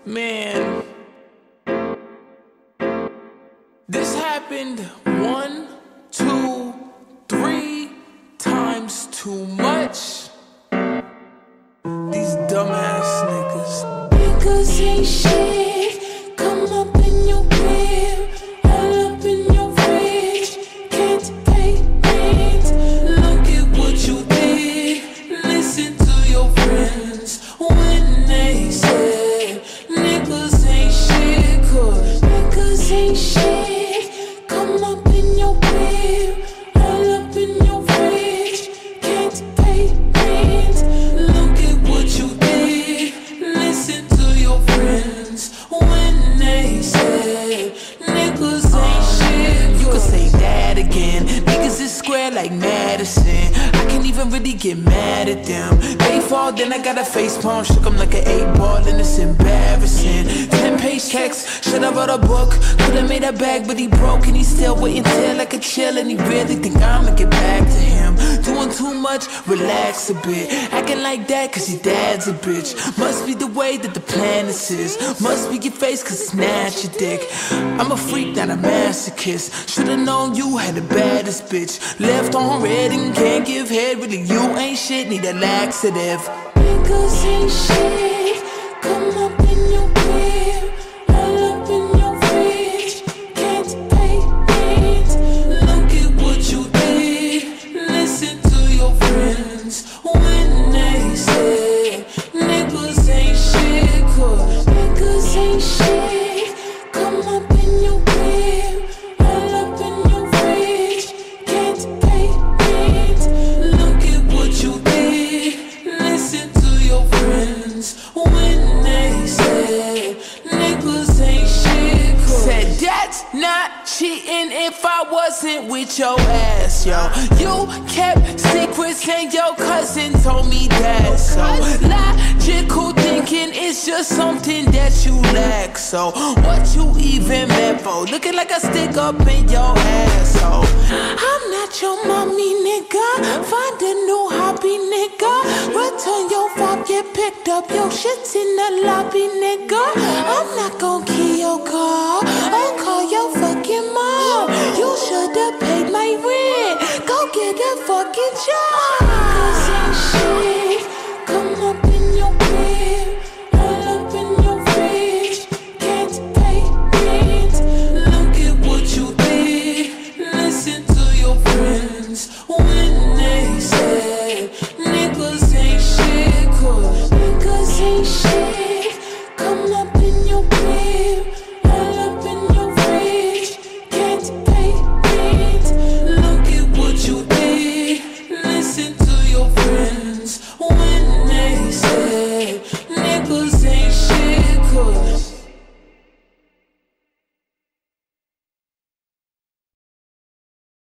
Man, this happened 1, 2, 3 times too much. These dumbass niggas. Niggas ain't shit. Come up in your crib, all up in your fridge. Can't pay rent. Look at what you did. Listen to your friends when they say niggas ain't shit. 'Cause niggas ain't shit. Come up in your crib, all up in your fridge. Can't pay rent. Look at what you did. Listen to your friends when they say niggas ain't shit. You can say that again. Niggas is square like Madison. I can't even really get mad at them. They fall, then I got a face palm. Shook 'em like an 8-ball, and it's embarrassing. 10-page checks, should've wrote a book. Could've made a bag, but he broke, and he still waiting till like a chill. And he really think I'ma get back to him. Doing too much, relax a bit. Acting like that, cause your dad's a bitch. Must be the way that the planet is. Must be your face, cause it's not your dick. I'm a freak, not a masochist. Should've known you had the baddest bitch. Left on red and can't give head. Really, you ain't shit, need a laxative. Niggas ain't shit. Come up in your crib, all up in your fridge. Can't pay rent. Look at what you did. Listen to your friends when they say niggas ain't shit. 'Cause niggas ain't shit. Come up in your crib, all up in your fridge. Can't pay rent. Look at what you did. Listen to your friends when they say niggas ain't shit. 'Cause Said that's not cheating if I wasn't with your ass, yo. You kept secrets and your cousin told me that. So logical thinking is just something that you lack. So what you even meant for? Looking like a stick up in your asshole. I'm not your mommy, nigga. Find a new hobby, nigga. Return your vibe, get picked up. Your shit's in the lobby, nigga. I'm not gon' kill your car. I'll call your fucking mom. You should've paid my rent. Go get a fucking job.